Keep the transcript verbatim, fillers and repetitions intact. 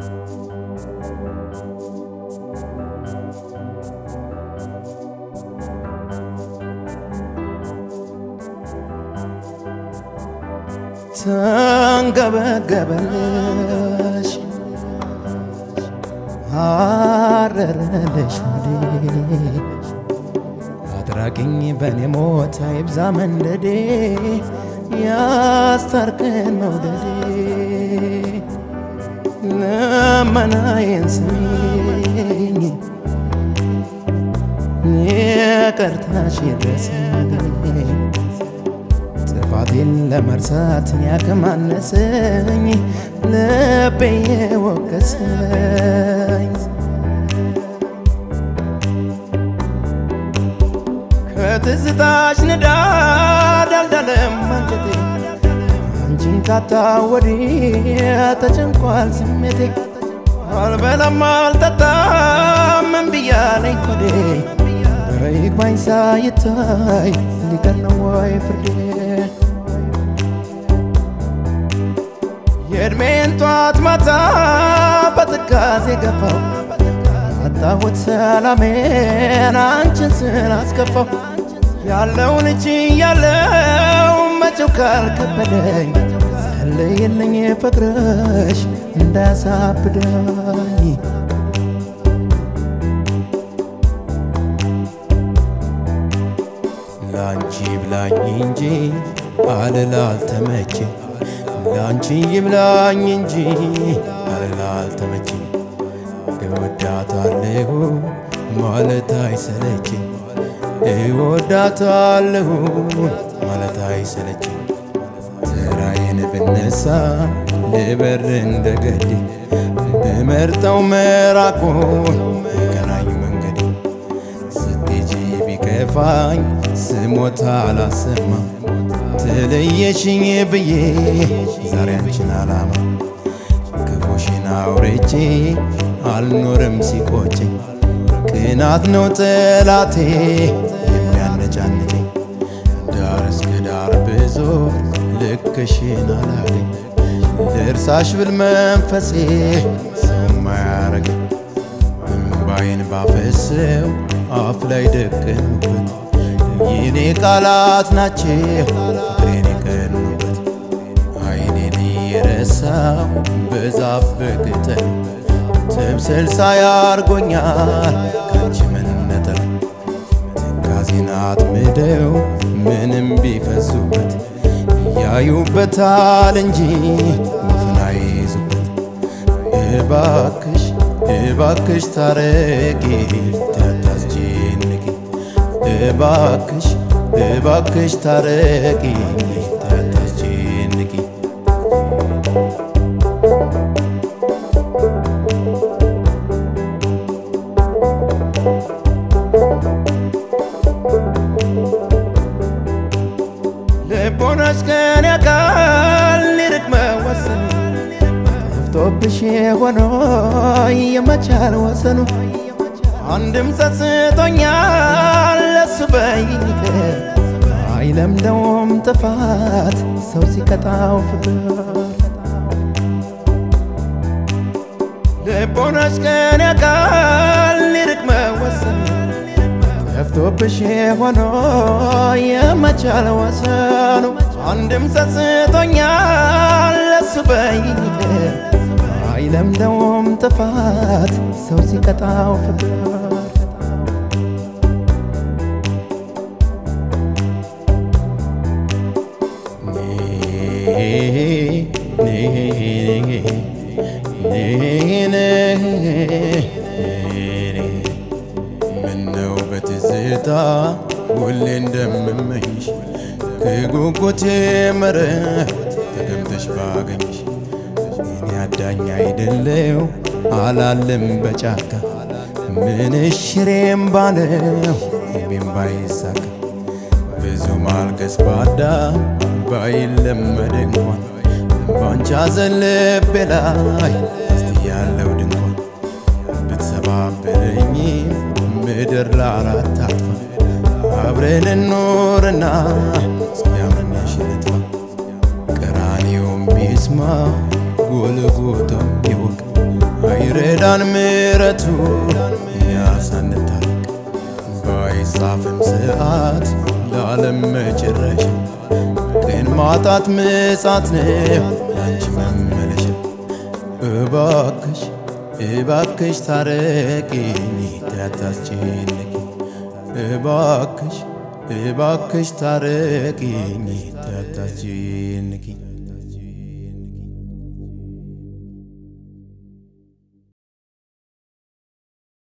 ተንገበገበልሽ አረረልሽ ወዴ አድራጊኝ በኔ ሞት አይብዛ መንደዴ ያስታርቀን መውደዴ ለመናዬን ስሚኝ ይቅርታሽ ይድረሰኝ ጥፋቴን ለመርሳት ያከማነሰኝ ልቤ ወቀሰኝ ከትዝታሽ ንዳድ አልዳለም አንጀቴ አንቺን ካጣ ወዲያ ተጨንቋል ስሜቴ አልበላም አልጠጣም እምቢ አለኝ ሆዴ ይግባኝ ሳይታይ ሊቀር ነው ወይ ፍርዴ የእድሜን ጧት ማታ በትካዜ ገፋው አጣሁት ሰላሜን አንቺን ስላስከፋው ያለውን እጅ ያለው መቼው ካልከበደኝ ጸልይልኝ ፍቅርሽ እንዳያሳብደኝ ላንቺ ብላኝ እንጂ አልላል ተመቼ ላንቺ ይብላኝ እንጂ አልላል ተመቼ እወዳታለሁ ማለት አይሰለችኝ እወዳታለሁ ማለት አይሰለችኝ ተራዬን ብነሳ ልበር እንደገዴ ብመርጠው መራቁን ገናኝ መንገዴ ስትሄጂ ቢከፋኝ ስሞት አላሰማ ተለየሽኝ ብዬ ዛሬ አንቺን አላማ ክፉሽን አውርቼ አልኖርም ሲቆጨኝ ቅናት ነው ጠላቴ የሚያነጫንጨኝ ዳር እስከ ዳር ብዞር ልክሽን አላገኝ ልርሳሽ ብል መንፈሴ ሰው ማያረገኝ እምባዬን ባፈሰው አፍ ላይ ደቀኑበት የኔ ቃላት ናቸው ፍቅሬን የቀኑበት አይኔን እየረሳው በዛፍ በቅጠል ትምስል ሳያርጎኛል ካንቺ መነጠል ትካዜን አጥምደው ምንም ቢፈሱበት ያዩበታል እንጂ ወፍን አይዙበት እባክሽ እባክሽ ታረቂ ታታስጨንቂ እባክሽ እባክሽ ታረቂ ታታስጨንቂ ልቦናሽ ከኔ አካል ሊርቅ መወሰኑ ጠፍቶብሽ ሆኖ የመቻል ወሰኑ አንድም ጸጽቶኛል ለሱ በይኝ ይቅር አይለምደውም ጥፋት ሰው ሲቀጣው ፍቅር ልቦናሽ ከኔ አካል ሊርቅ መወሰኑ ጠፍቶብሽ ሆኖ የመቻል ወሰኑ አንድም ጸጽቶኛል ለሱ በይኝ ይቅር አይለምደውም ጥፋት ሰው ሲቀጣው ፍቅር ምነው በትዝታ ሁሌ እንደምመኝሽ ከጉጉቴ መረብ ተቀምጠሽ ባገኝሽ እኔ አዳኝ አይደለው አላለም በጫካ ምንሽ ሽሬም ባለው እምቢም ባይሳካ ብዙ ማልቀስ ባዳ ባይለመድ እንኳን ባንቺ ሐዘን ልቤ ላይ ያለው ድንኳን ብትሰባብረኝ ምድር ለአራት ታጥፋ አብረን እንኖርና እስኪያመኝሽ ልጥፋ ቀራንዮውም ቢስማ ጎልጎታም ይወቅ ቢረዳን ምሕረቱ ያሳንታል ባይጻፍም ሰዓት ለዓለም መጨረሻ ግን ማጣት ምጽአት ነው ያንቺ መመለሻ እባክሽ እባክሽ ታረቂኝ ታታስጨንቂ እባክሽ እባክሽ ታረቂኝ ታታስጨንቂ